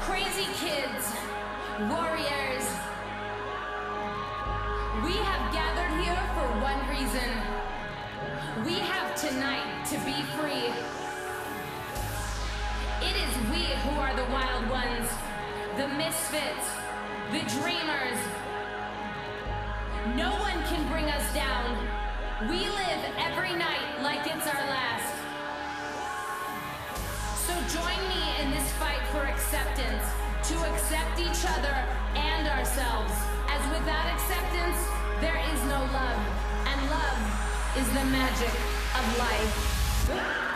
Crazy kids, warriors, we have gathered here for one reason. We have tonight to be free. It is we who are the wild ones, the misfits, the dreamers. No one can bring us down. We live every night like it's our last. So join me in this fight for acceptance, to accept each other and ourselves, as without acceptance, there is no love, and love is the magic of life.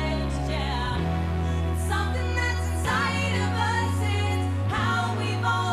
Something that's inside of us is how we've all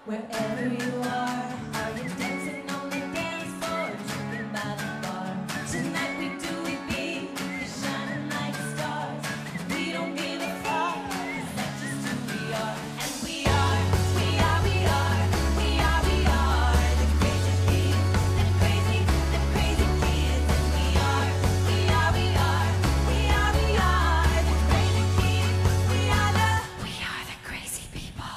Wherever you are you dancing on the dance floor, drinking by the bar? Tonight we do it big, you're shining like stars. We don't give a fuck, 'cause that's just who we are. And we are the crazy kids, the crazy kids. And we are the crazy kids. We are the crazy people.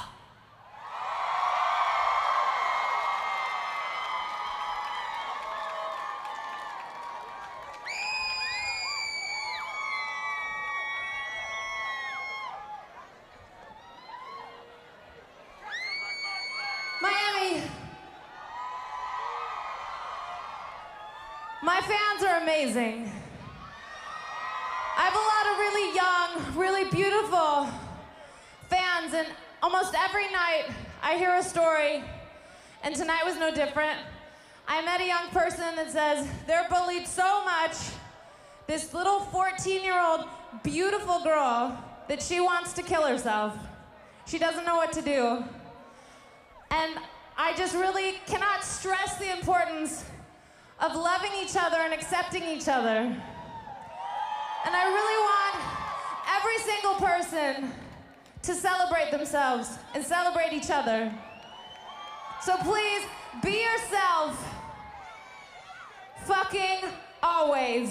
Miami, my fans are amazing. I have a lot of really young, really beautiful fans, and almost every night I hear a story, and tonight was no different. I met a young person that says they're bullied so much, this little 14-year-old beautiful girl, that she wants to kill herself. She doesn't know what to do. And I just really cannot stress the importance of loving each other and accepting each other. And I really want every single person to celebrate themselves and celebrate each other. So please, be yourself. Fucking always.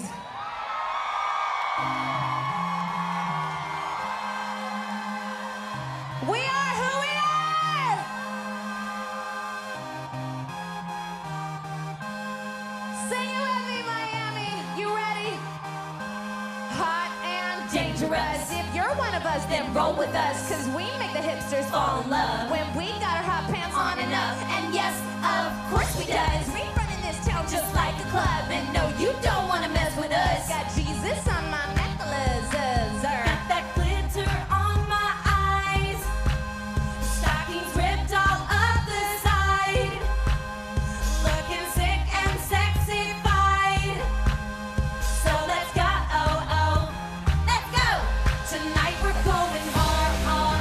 We are who we are! Sing it with me, Miami. You ready? Hot and dangerous. If you're one of us, then roll with us, 'cause we make the hipsters fall in love when we got our hot pants on enough. And yes, of course we does. We running this town just like a club. And no, you don't wanna mess with us. Got Jesus on my necklaces. Got that glitter on my eyes, stockings ripped all up the side, looking sick and sexified. So let's go, let's go. Tonight we're going hard,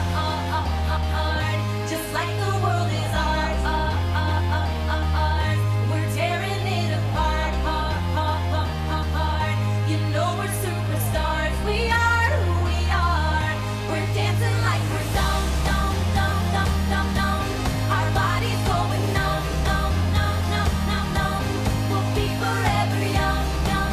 just like the world is ours. We're tearing it apart, You know we're superstars. We are who we are. We're dancing like we're dumb. Our bodies going numb. We'll be forever young.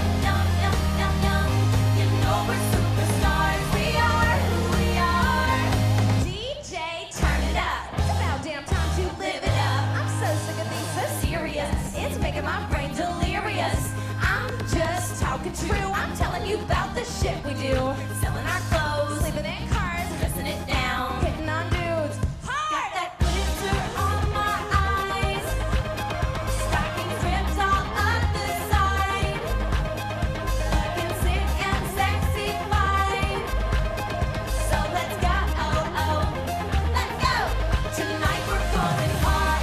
You know we're superstars. We are who we are. DJ, turn it up. It's about damn time to live it up. I'm so sick of being so serious. It's making my brain delirious. I'm just talking true. I'm telling you about the shit we do. Selling our clothes, Sleeping in cars, dressing it down. hitting on dudes. Got Hard! that glitter on my eyes, stockings ripped all up the side, looking sick and sexified. So let's go, let's go. Tonight we're going hard,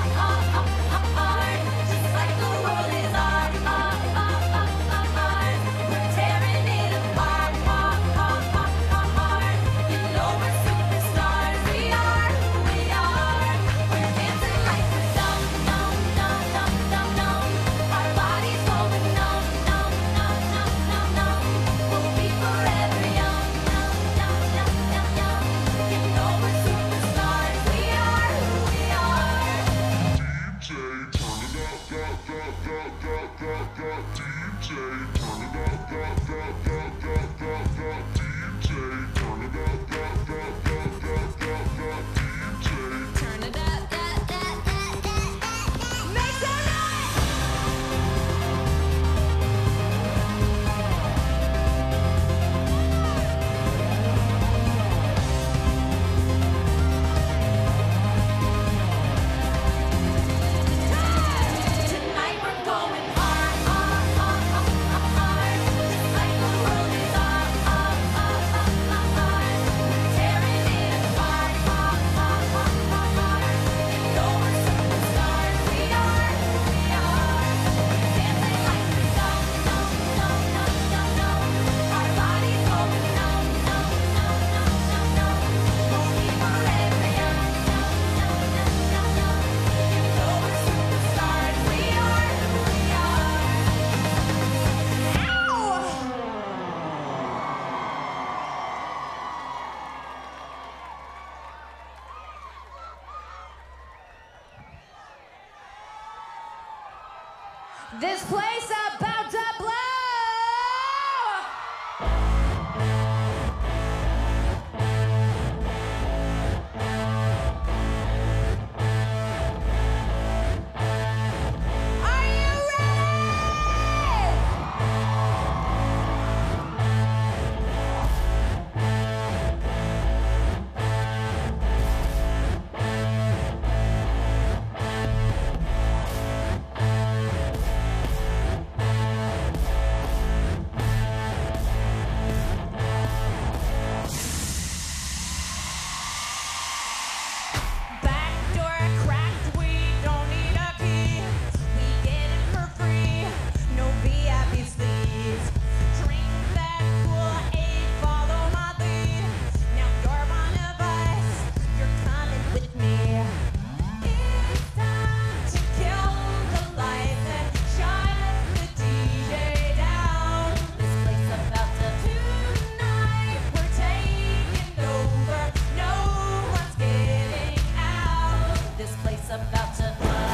just like the world is ours. We're tearing it apart, You know we're superstars. We are who we are. We're dancing like we're dumb. Our bodies going numb. We'll be forever young. You know we're superstars. We are who we are. DJ, turn it up, DJ, turn it up, DJ, turn it up, DJ. Turn it up. Make some noise! Tonight we're going hard, This place about to blow! Are you ready? Back door cracked, we don't need a key. We get in for free, no VIP sleeves. Drink that Kool-Aid, follow my lead. Now you're one of us, you're coming with me. It's time to kill the lights and shut the DJ down. This place about to tonight, we're taking over. No one's getting out. This place about to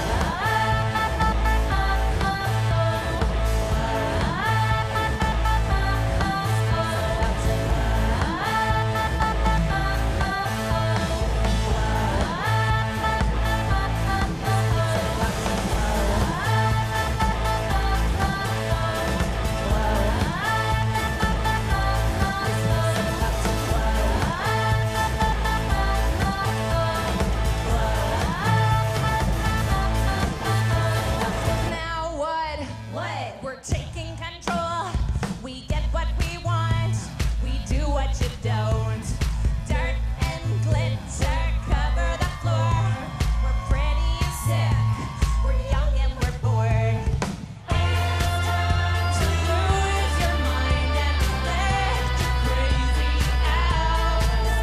Now what? What? We're taking control. We get what we want. We do what you don't. Dirt and glitter cover the floor. We're pretty and sick. We're young and we're bored. It's time to lose your mind and let your crazy out.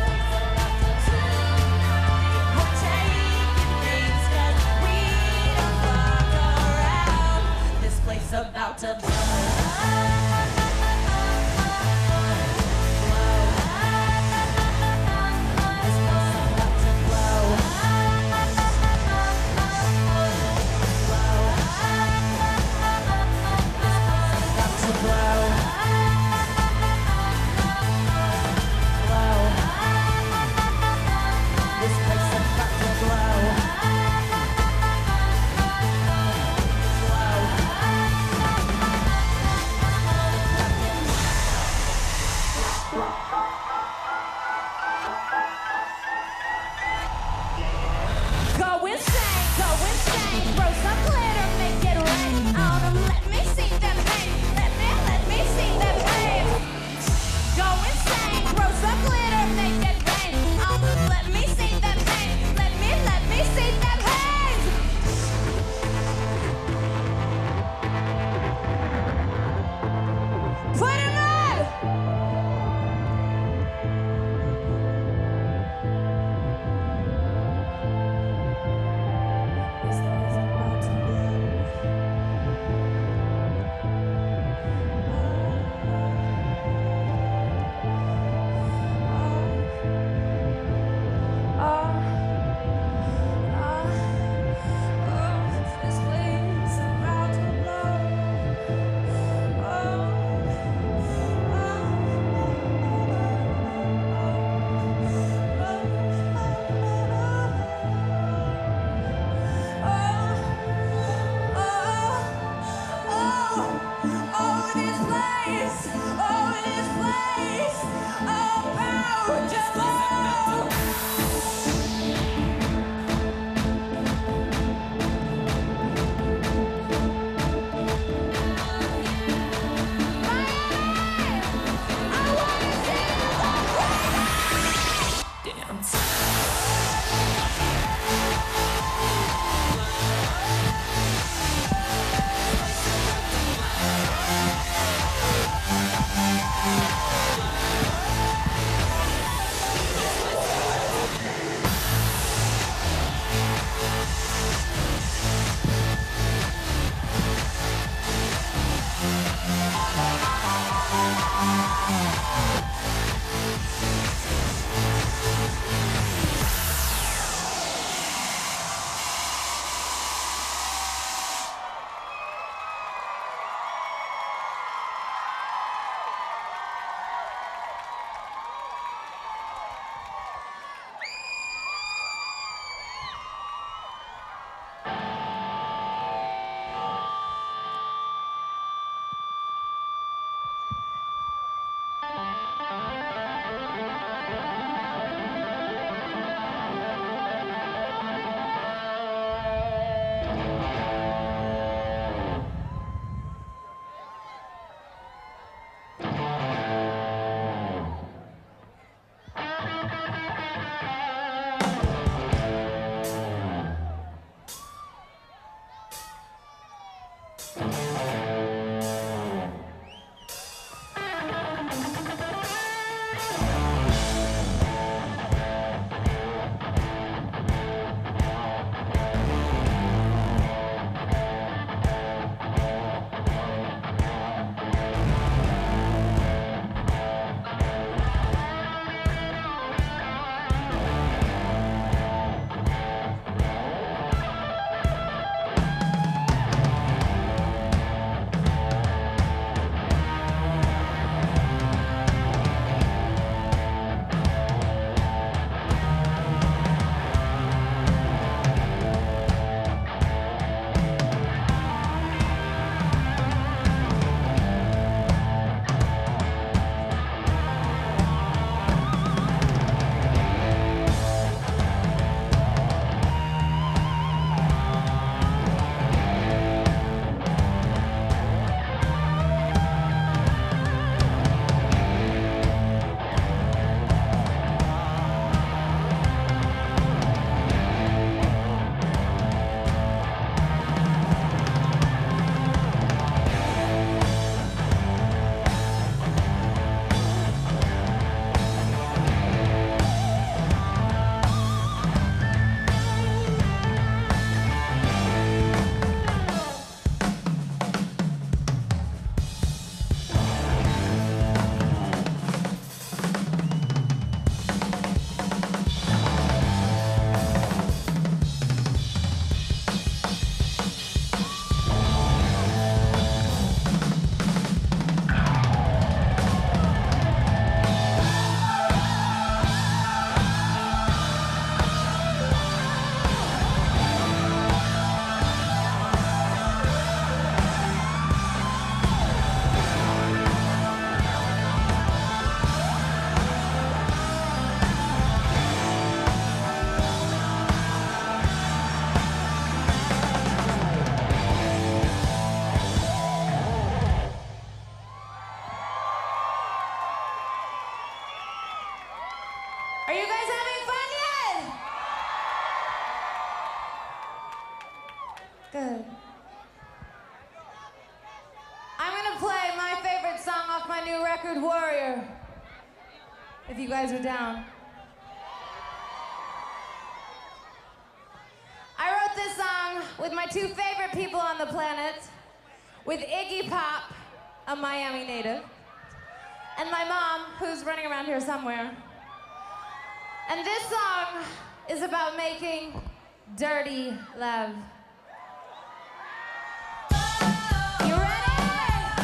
We're taking names 'cause we don't fuck around. This place about to blow. my new record, Warrior. If you guys are down. I wrote this song with my two favorite people on the planet, with Iggy Pop, a Miami native, and my mom, who's running around here somewhere. And this song is about making dirty love. You ready?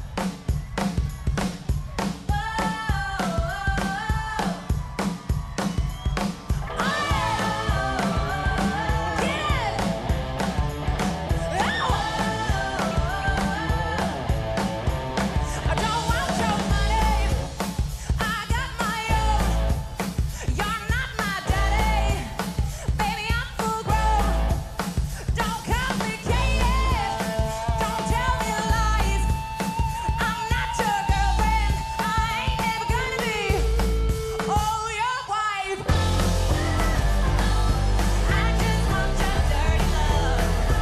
I don't want your money. I got my own. You're not my daddy. Baby, I'm full grown. Don't complicate it. Don't tell me lies. I'm not your girlfriend. I ain't never gonna be. Oh, your wife. I just want your dirty love.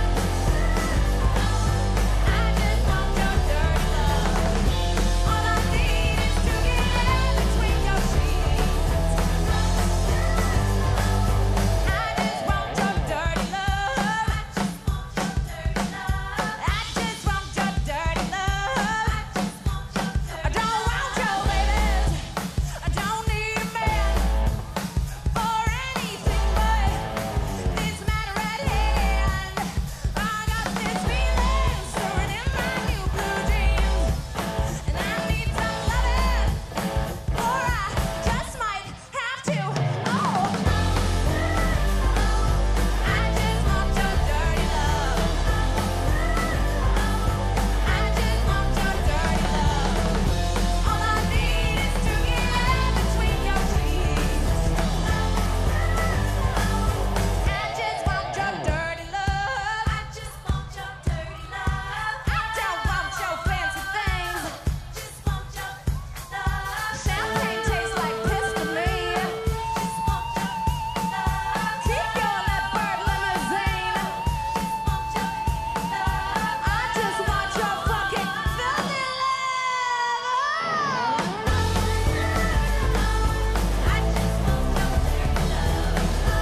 I just want your dirty love. All I need is to get in between your sheets. I just want your dirty love. I just want your dirty love. I don't want your babies. I don't need a man for anything but this man right hand. I got this feeling stirring in my new blue jeans, and I need some loving, or I just might have to. Oh, I just want your dirty love. I just want your dirty love. All I need is to get in between your sheets. I just want your dirty love. I just want your dirty love. I don't want your fancy things. Just want your love. Champagne tastes like piss to me. Just want your love. Keep going that bird limousine. Just want your love. I just want your fucking filthy love. I just want your dirty love.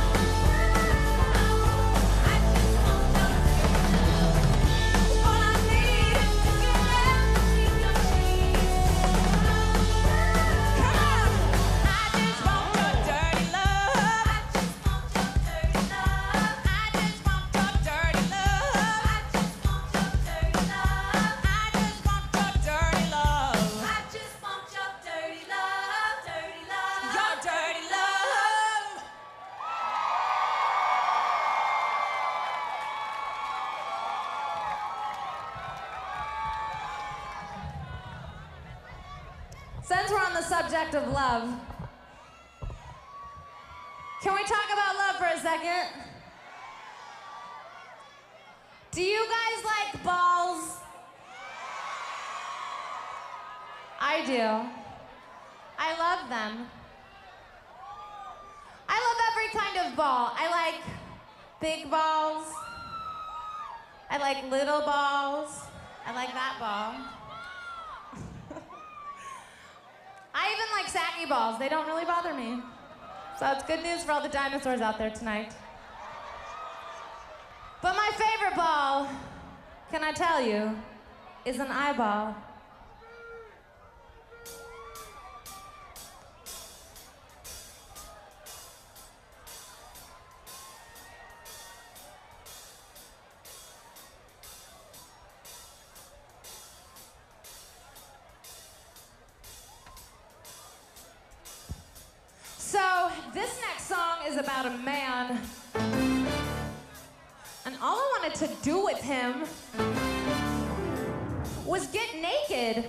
I just want your dirty love. All I need is to get in between your sheets. Come on. I just want your dirty love. I just want your dirty love. I just want your dirty love. I just want your dirty love. I just want your dirty love. I just want your dirty love. Dirty love. Your dirty love. Since we're on the subject of love, can we talk about love for a second? Do you guys like balls? I do. I love them. I love every kind of ball. I like big balls. I like little balls. I like that ball. I even like saggy balls. They don't really bother me. So it's good news for all the dinosaurs out there tonight. But my favorite ball, can I tell you, is an eyeball. So this next song is about a man, and all I wanted to do with him was get naked.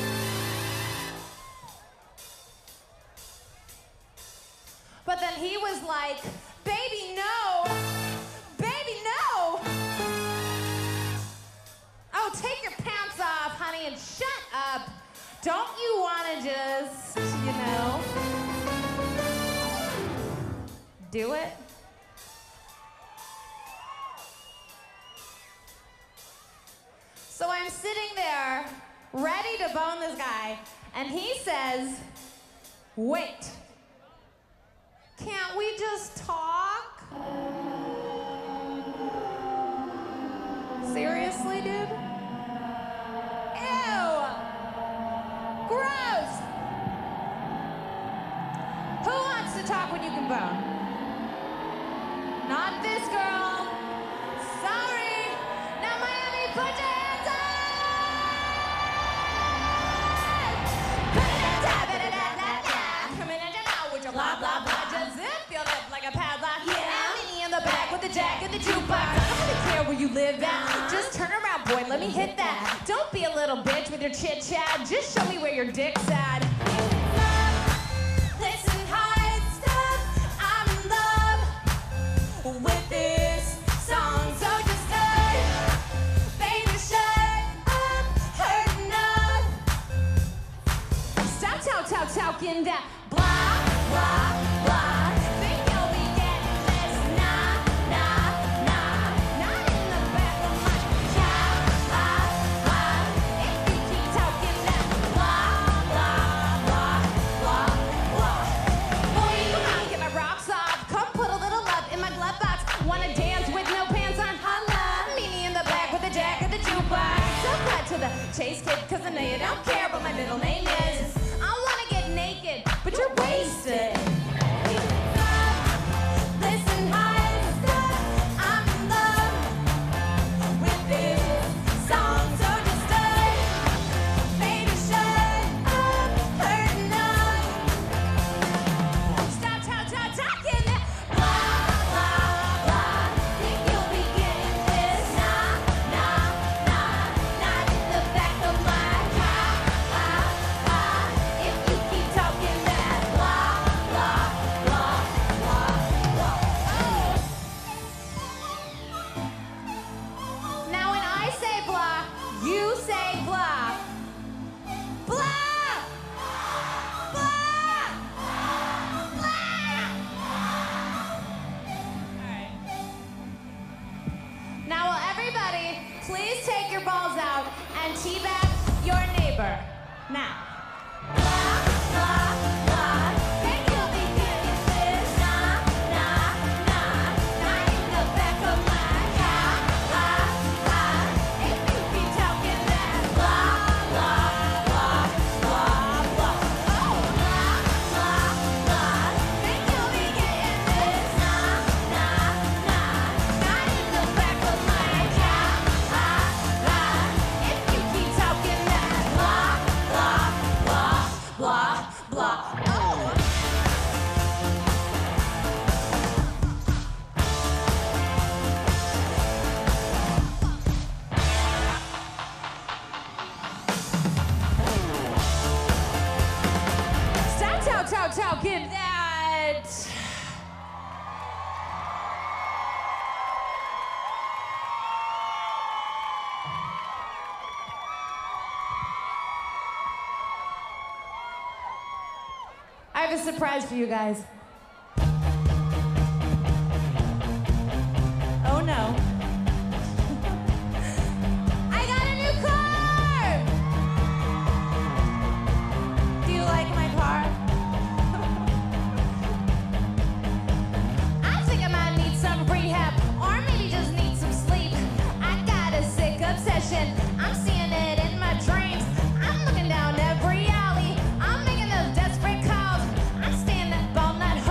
But then he was like, baby, no. Baby, no. Oh, take your pants off, honey, and shut up. Don't you want to just, you know, do it? So I'm sitting there ready to bone this guy, and he says, wait, can't we just talk? Seriously, dude? Ew! Gross! Who wants to talk when you can bone? Not this girl. Sorry. Now Miami, put your hands up! Put it in time, coming in your mouth with your blah, blah, blah. Just zip your lip like a padlock. Yeah. Minnie in the back with the jack and the jukebox. I don't really care where you live at. Just turn around, boy, let me hit that. Don't be a little bitch with your chit-chat. Just show me where your dick's at. Listen hard stuff. I'm in love with this song, so just baby, shut up, hurt enough. Stop talking that blah, blah, blah. Think you'll be getting this, nah, nah, nah. Not in the back of my car, if you keep talking that blah, blah, blah, blah, blah. Boy, come on, get my rocks off. Come put a little love in my glove box. Wanna dance with no pants on? Holla. Meet me in the back with the jack of the jukebox. So cut to the chase, kid, cause I know you don't care what my middle name is. I wanna get naked, but you're wasted. Listen hard stuff. I'm in love with this song, so just baby, shut up, hurt enough. Stop talking that blah, blah, blah. Think you'll be getting this, nah, nah, nah. Not in the back of my car, if you keep talking that blah, blah, blah, blah, blah. Now when I say blah, you say blah. Blah! Blah! Blah! Alright. Now will everybody please take your balls out and teabag your neighbor. Now. Blah, blah, blah. Think you'll be getting this, nah, nah, nah. Not in the back of my car, if you keep talking that blah, blah, blah, blah, blah. Oh, blah, blah, blah. Think you'll be getting this, nah, nah, nah. Not in the back of my car, if you keep talking that blah, blah, blah, blah, blah. Oh. Stop talking that. I have a surprise for you guys. Oh no. I got a new car! Do you like my car? I think I might need some rehab, or maybe just need some sleep. I got a sick obsession. I'm seeing it in my dreams. I'm looking down every alley. I'm making those desperate calls. I'm staying up all night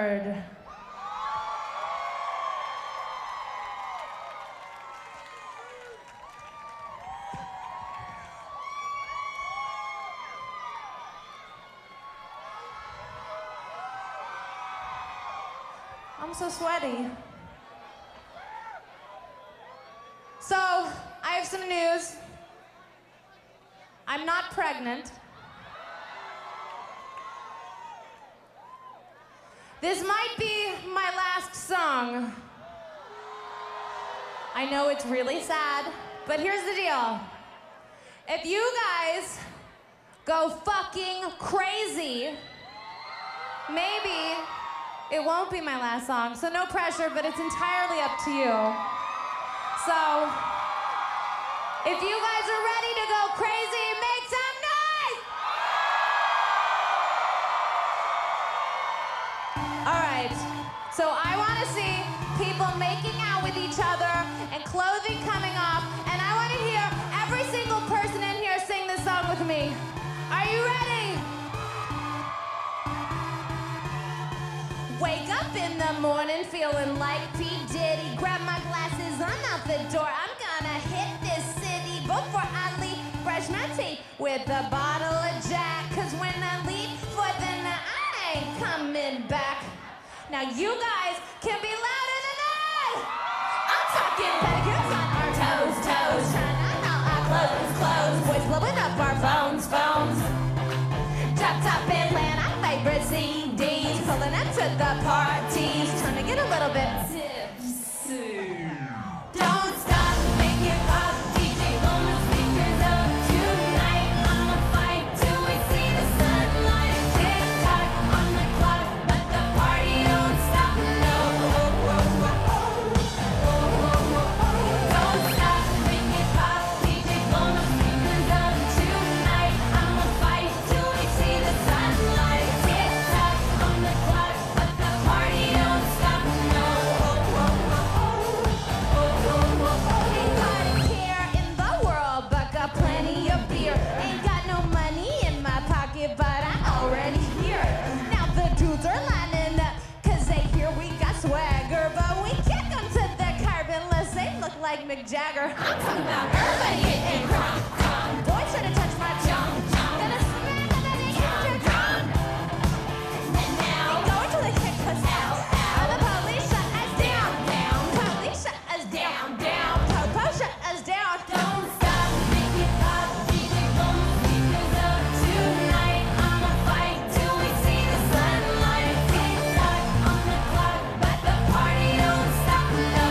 Bird. I'm so sweaty. So, I have some news. I'm not pregnant. This might be my last song. I know it's really sad, but here's the deal. If you guys go fucking crazy, maybe it won't be my last song, so no pressure, but it's entirely up to you. So, if you guys are ready to go crazy, make some noise! All right, so I want to see people making out with each other and clothing coming off, and I want to hear every single person in here sing this song with me. Are you ready? Wake up in the morning feeling like P. Diddy. Grab my glasses, I'm out the door. I'm gonna hit this city before I leave. Brush my teeth with a bottle of Jack. Cause when I leave for the night, I ain't coming back. Now you guys can be louder than that. I'm talking pedicures on our toes, toes. Trying on all our clothes, clothes. Boys blowing up our phones, phones. Drop top and playing our favorite CDs. Pulling up to the parties. Trying to get a little bit tipsy. Don't stop, make it pop. DJ blow the speakers up tonight. I'ma fight till we see the sunlight. Tick tock on the clock, but the party don't stop. No. Don't stop, make it pop. DJ blow the speakers up tonight. I'ma fight till we see the sunlight. Tick tock on the clock, but the party don't stop. No. Ain't got a care in the world, but got plenty of beer. Ain't got no money in my pocket, but I already hear. Now the dudes are lining up, cause they hear we got swagger. But we kick them to the curb unless they look like Mick Jagger. I'm talking about urban hit and crunk, crunk. Boys try to touch my junk, junk. Gonna smack them and they get drunk. And now they go until they kick us out, out. The police shut us down, down. Police shut us down, down. Po-po shut us down. Don't stop, make it pop. DJ blow the speakers up tonight. I'ma fight till we see the sunlight. Tick tock on the clock, but the party don't stop. No.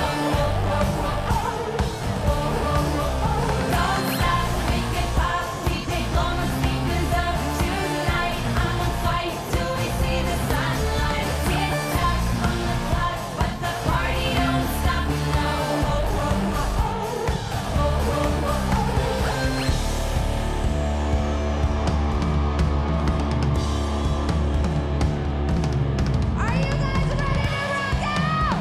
Don't stop, make it pop. DJ blow the speakers up tonight. I'ma fight till we see the sunlight. Tick tock on the clock, but the party don't stop. No. Are you guys ready to rock out?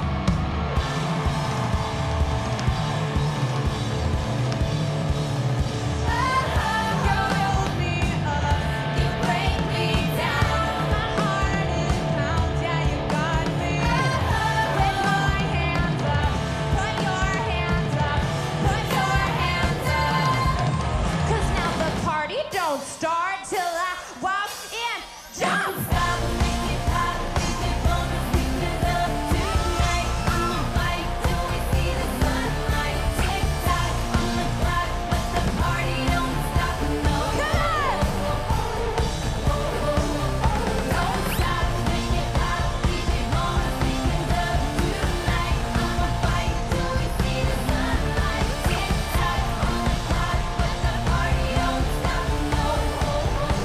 You build me up, you break me down. My heart it pounds, yeah, you got me. With my hands up, put your hands up, put your hands up. 'Cause now the party don't start till I walk in. Jump stop, make it pop. DJ blow the speakers up tonight. I'ma fight till we see the sunlight. Tick tock on the clock, but the party don't stop. No. Don't stop, make it pop. DJ blow the speakers up tonight. I'ma fight till we see the sunlight. Tick tock on the clock, but the party don't stop. No.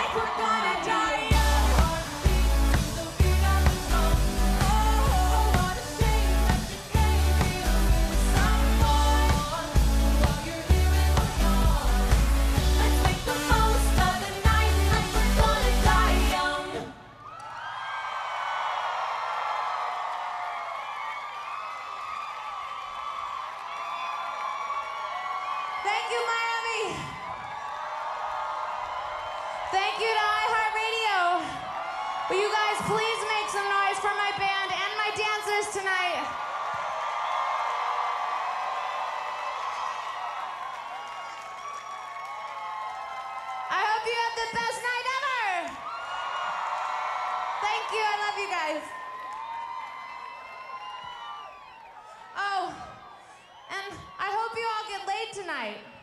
like we're gonna die young. Heartbeat to the beat of the drum. Oh, what a shame that you can't be with someone while you're here in the morning. Let's make the most of the night like we're gonna die young. Thank you, Miami. Thank you to iHeartRadio. Will you guys please make some noise for my band and my dancers tonight? I hope you have the best night ever. Thank you. I love you guys. Oh, and I hope you all get laid tonight.